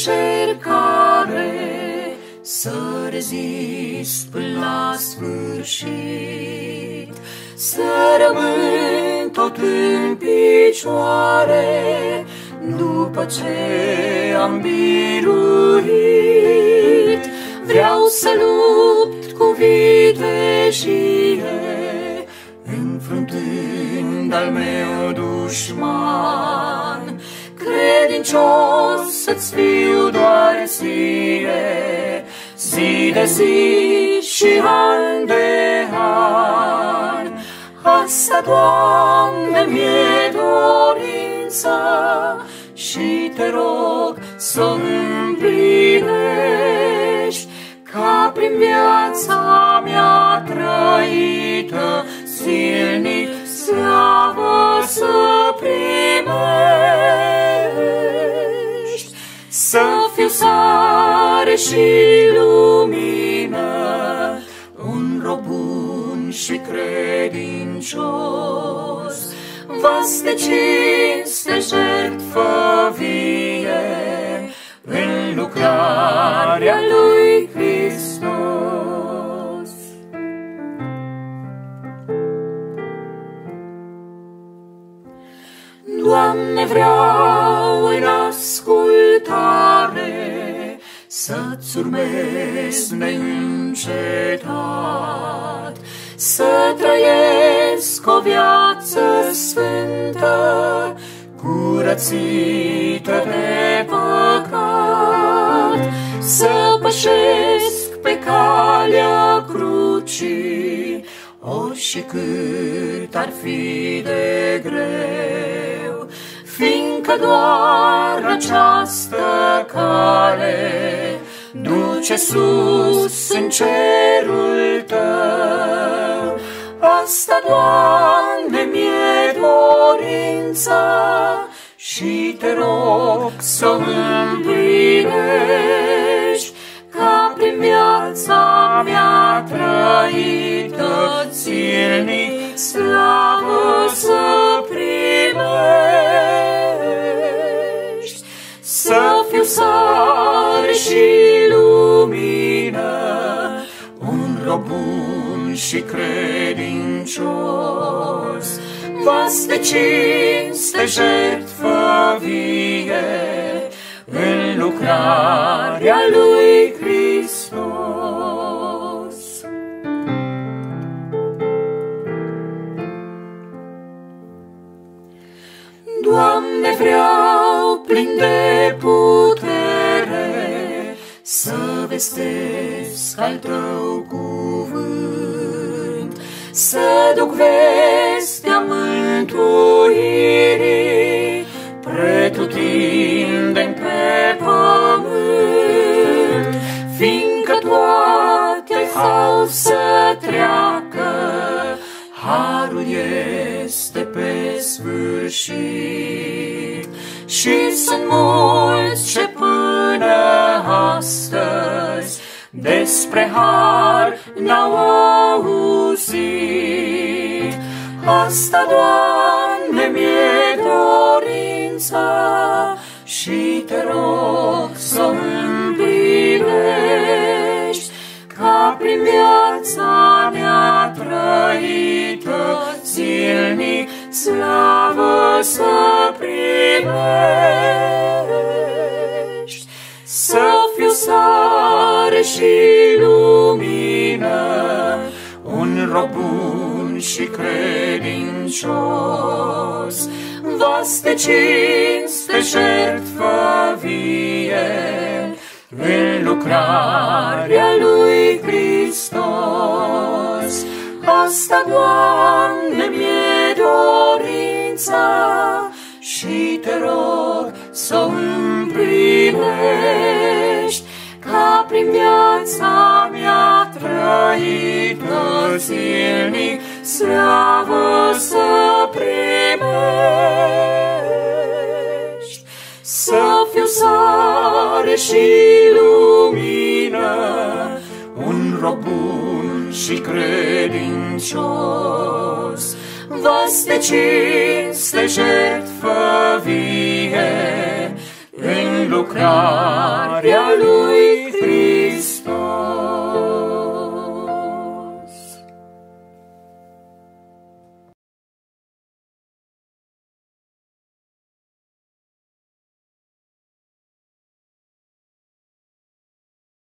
încercare, să rezist până la sfârșit, să rămân tot în picioare, după ce am biruit. Vreau să lupt cu vitejie, înfruntând al meu dușman. Credincios să-ți fiu doar ție, zi de zi și an de an. Asta, Doamne, mi-e dorința și te rog să o împlinești, ca prin viața mea trăită zilnic slavă să primești. Să fiu sare și lumină, un rob bun și credincios, vas de cinste, jertfă vie, în lucrarea lui Hristos. Doamne, vreau în ascultare să-ți urmez neîncetat, să trăiesc o viață sfântă, curățită de păcat, să pășesc pe calea crucii, ori și cât ar fi de greu, fiindcă doar această cale duce sus în cerul tău. Asta, Doamne, mi-e dorința și te rog să o împlinești, ca prin viața mea trăită zilnic slavă să primești. Să fiu sare și lumină, un rob bun și credincios, vas de cinste, jertfă vie, în lucrarea lui Hristos. Doamne, vreau plin de putere să vestesc al Tău cuvânt, să duc vestea mântuirii pretutindeni pe pământ, fiindcă toate au să treacă, harul este pe sfârșit. Și sunt mulți ce până astăzi despre har n-au auzit. Asta, Doamne, mi-e dorința și te rog să o împlinești, ca prin viața mea trăită zilnic slavă să primești. Să fiu sare și lumină, un rob bun și credincios, vas de cinste, jertfă vie, în lucrarea lui Hristos. Asta, Doamne, mi-e dorința și te rog să o împlinești, ca prin viața mea trăită zilnic slavă să primești. Să fiu sare și lumină, un rob bun și credincios, vas de cinste, jertfă vie, în lucrarea lui